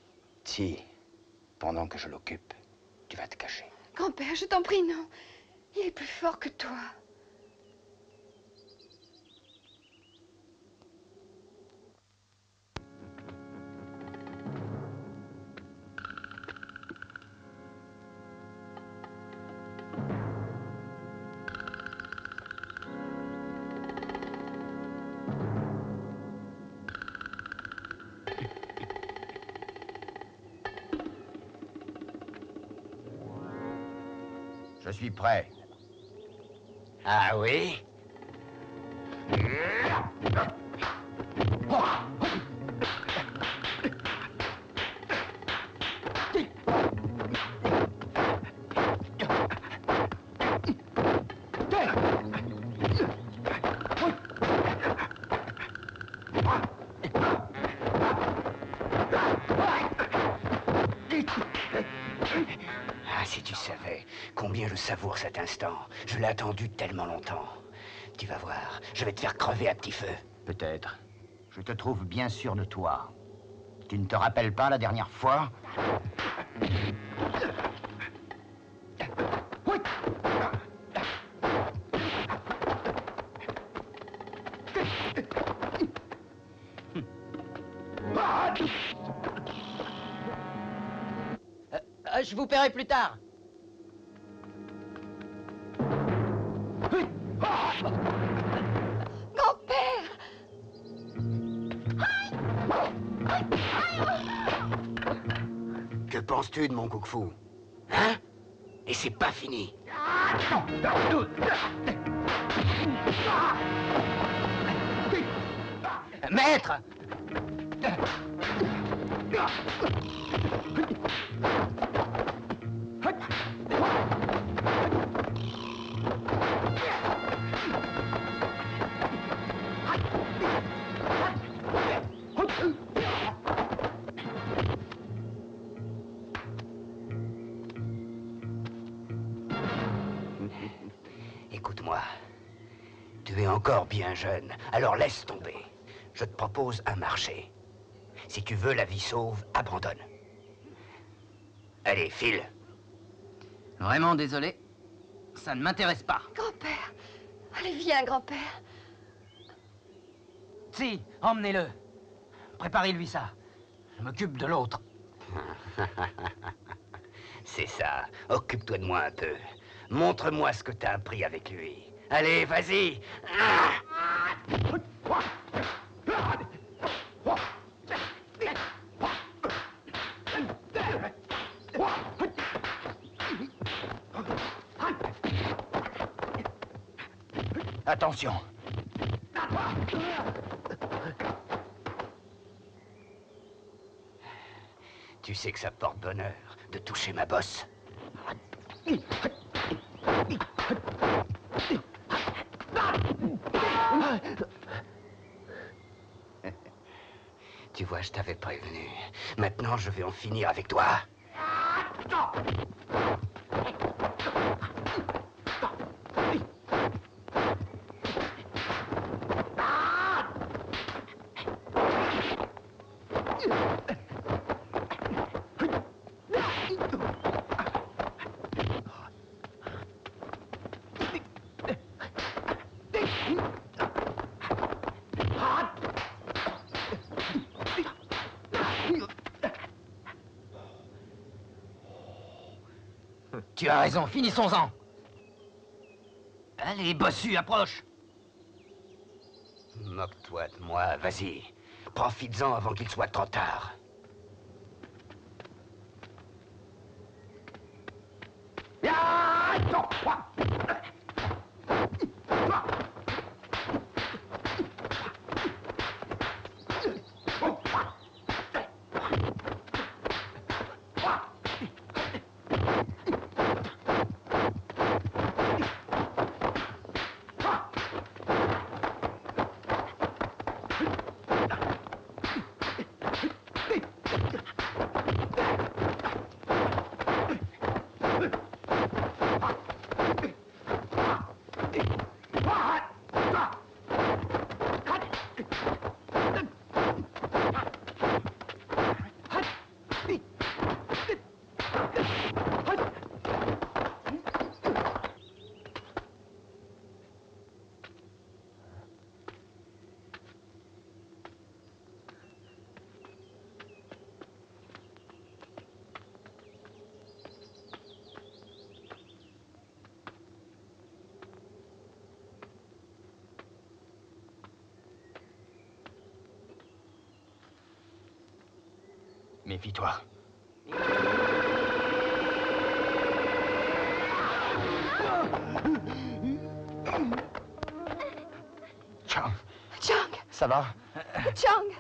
Si, pendant que je l'occupe, tu vas te cacher. Grand-père, je t'en prie, non. Il est plus fort que toi. Je suis prêt. Ah oui? Ah, si tu savais combien je savoure cet instant. Je l'ai attendu tellement longtemps. Tu vas voir, je vais te faire crever à petit feu. Peut-être. Je te trouve bien sûr de toi. Tu ne te rappelles pas la dernière fois? Euh, euh, je vous paierai plus tard. Grand-père! Que penses-tu de mon kung-fu? Hein? Et c'est pas fini. Maître! Écoute-moi. Tu es encore bien jeune, alors laisse tomber. Je te propose un marché. Si tu veux la vie sauve, abandonne. Allez, file. Vraiment désolé. Ça ne m'intéresse pas. Grand-père! Allez, viens, grand-père. Si, emmenez-le. Préparez-lui ça. Je m'occupe de l'autre. C'est ça. Occupe-toi de moi un peu. Montre-moi ce que t'as appris avec lui. Allez, vas-y. Attention. Tu sais que ça porte bonheur de toucher ma bosse. Tu vois, je t'avais prévenu. Maintenant, je vais en finir avec toi. Tu as raison, finissons-en. Allez, bossu, approche. Moque-toi de moi, vas-y. Profites-en avant qu'il soit trop tard. Méfie-toi. Chang. Chang. Ça va? Chang.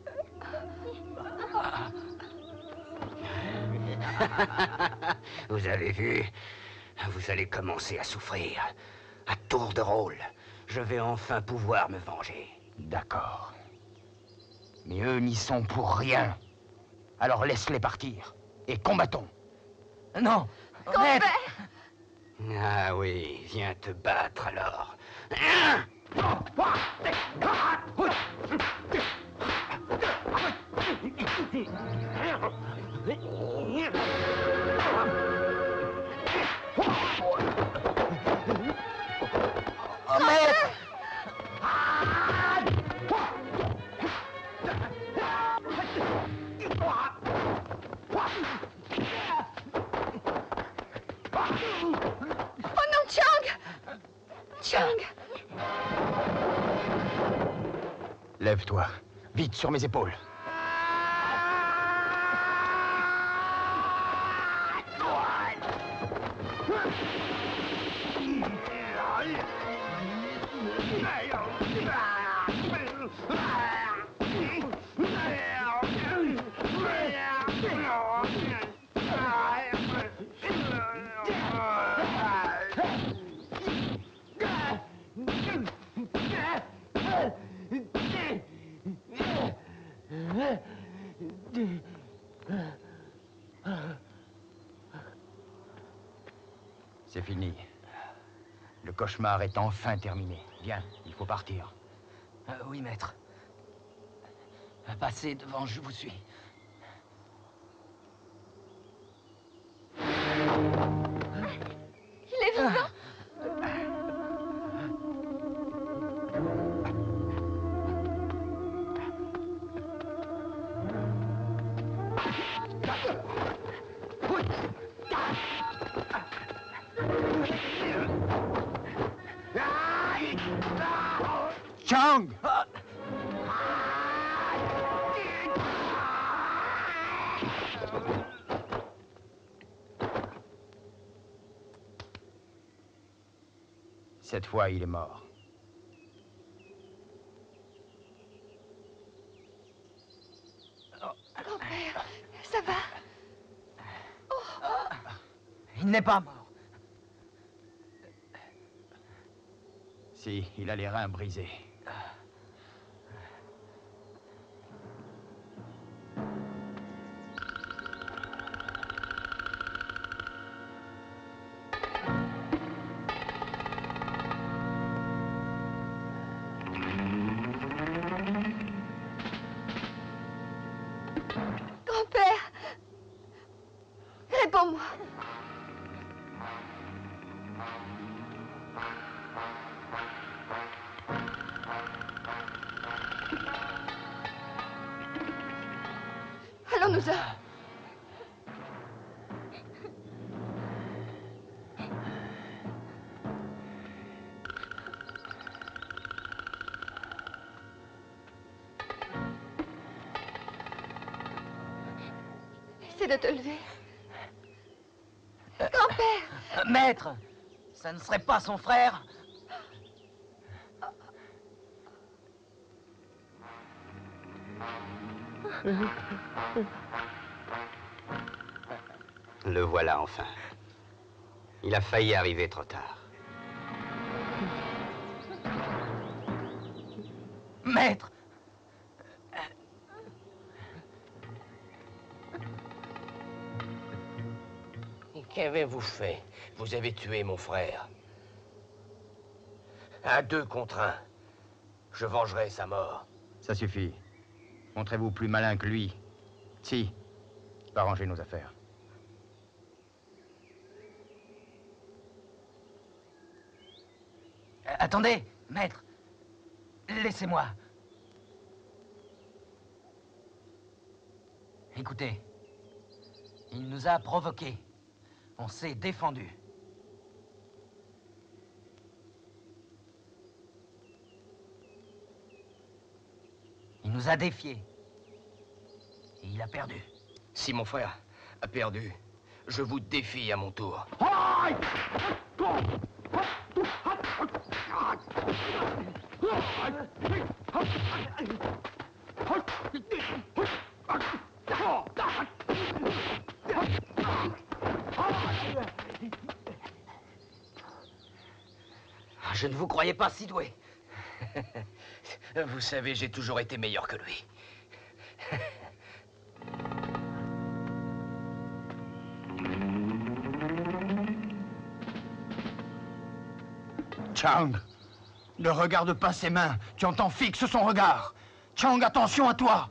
Vous avez vu? Vous allez commencer à souffrir. À tour de rôle, je vais enfin pouvoir me venger. D'accord. Mais eux n'y sont pour rien. Alors laisse-les partir. Et combattons. Non. Grand-père. Ah oui, viens te battre alors. Oh non, Chang. Chang. Lève-toi. Vite, sur mes épaules. C'est fini. Le cauchemar est enfin terminé. Viens, il faut partir. Euh, oui, maître. Passez devant, je vous suis. Il est vivant. Chang! Cette fois, il est mort. Grand-père, ça va? Il n'est pas mort. Si, il a les reins brisés. Grand-père, réponds-moi. Allons-nous-en. Essaie de te lever. Grand-père! Euh, maître, ça ne serait pas son frère? Le voilà enfin. Il a failli arriver trop tard. Maître! Qu'avez-vous fait? Vous avez tué mon frère. À deux contre un. Je vengerai sa mort. Ça suffit. Montrez-vous plus malin que lui. Si, va ranger nos affaires. Euh, attendez, maître. Laissez-moi. Écoutez, il nous a provoqués. On s'est défendu. Il nous a défiés. Et il a perdu. Si mon frère a perdu, je vous défie à mon tour. Je ne vous croyais pas si doué. Vous savez, j'ai toujours été meilleur que lui. Chang, ne regarde pas ses mains. Tu entends, fixe son regard. Chang, attention à toi.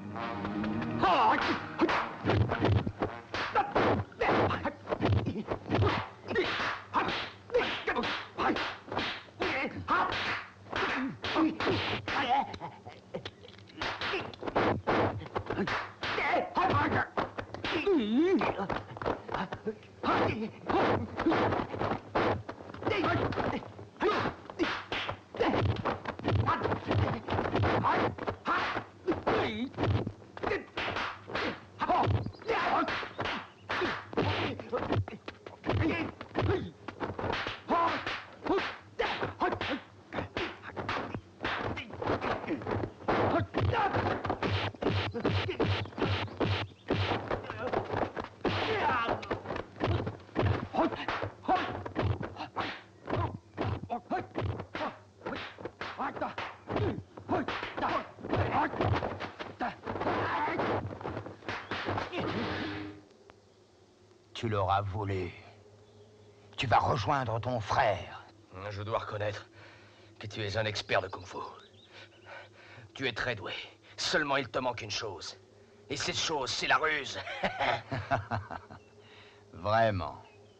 Tu l'auras voulu. Tu vas rejoindre ton frère. Je dois reconnaître que tu es un expert de kung-fu. Tu es très doué. Seulement, il te manque une chose. Et cette chose, c'est la ruse. Vraiment.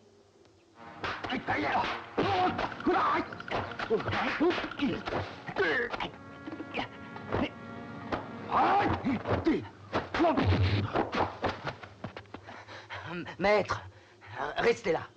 Maître, restez là.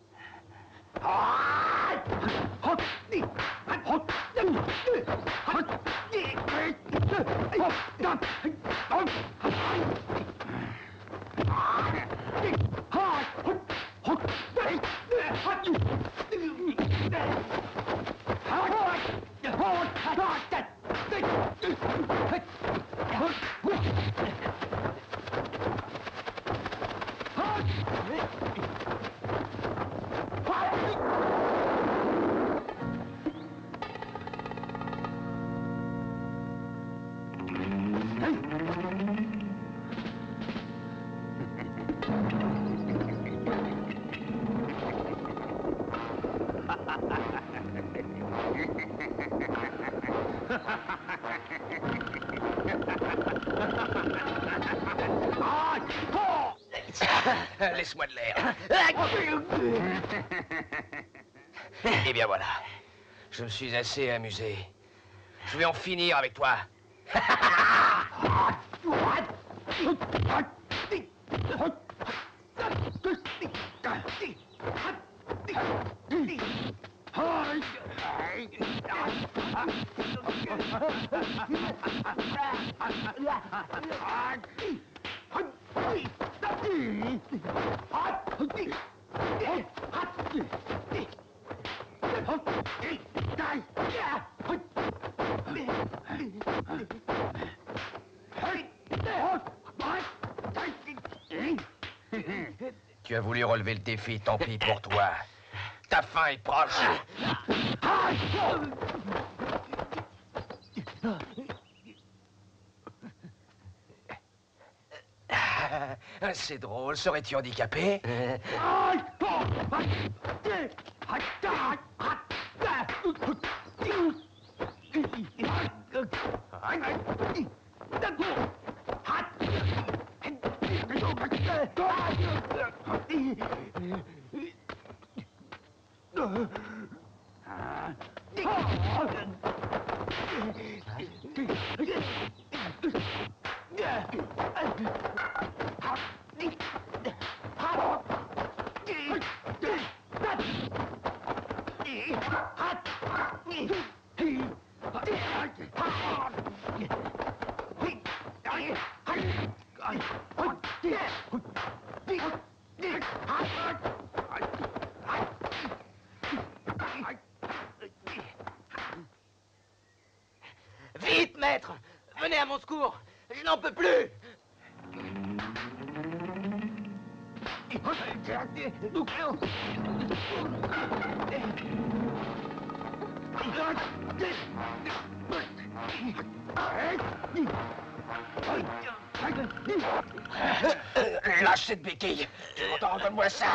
Laisse-moi de l'air. Eh bien voilà. Je me suis assez amusé. Je vais en finir avec toi. Tu as voulu relever le défi, tant pis pour toi. Ta fin est proche. C'est drôle, serais-tu handicapé? Maître, venez à mon secours. Je n'en peux plus. Lâche cette béquille. Tu m'entends? Donne-moi ça.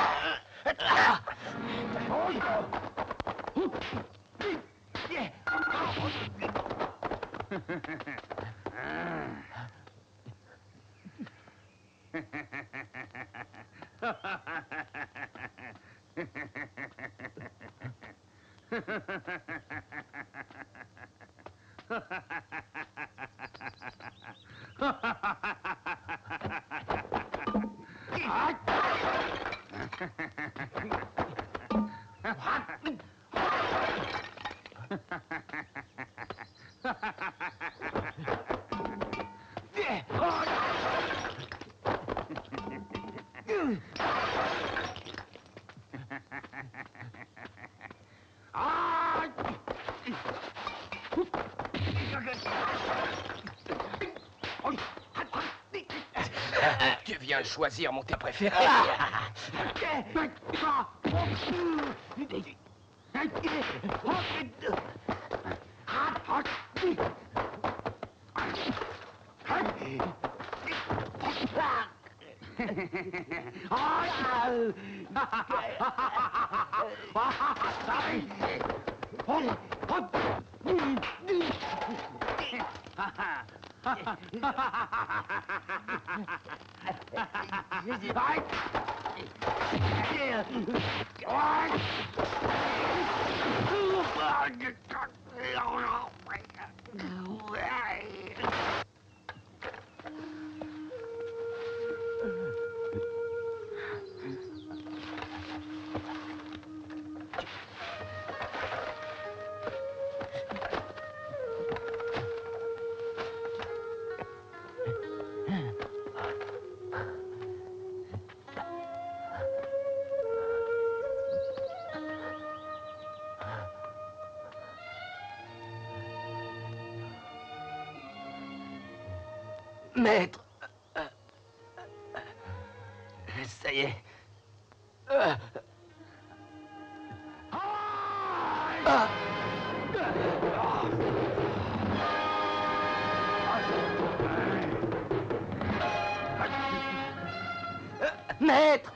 Tu viens choisir mon thé préféré. Maître. Ça y est. Ah. Maître.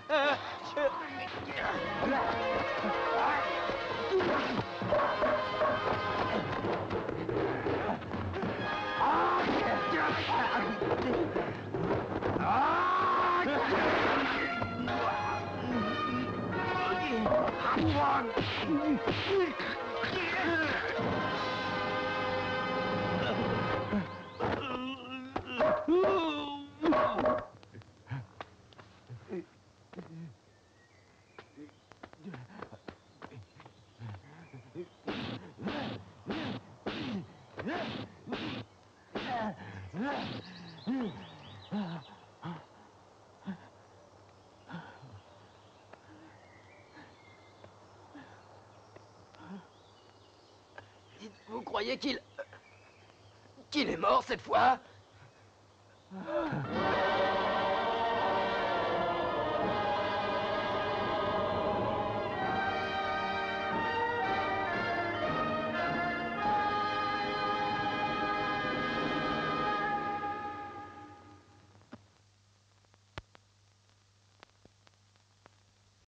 Vous croyez qu'il... qu'il est mort cette fois?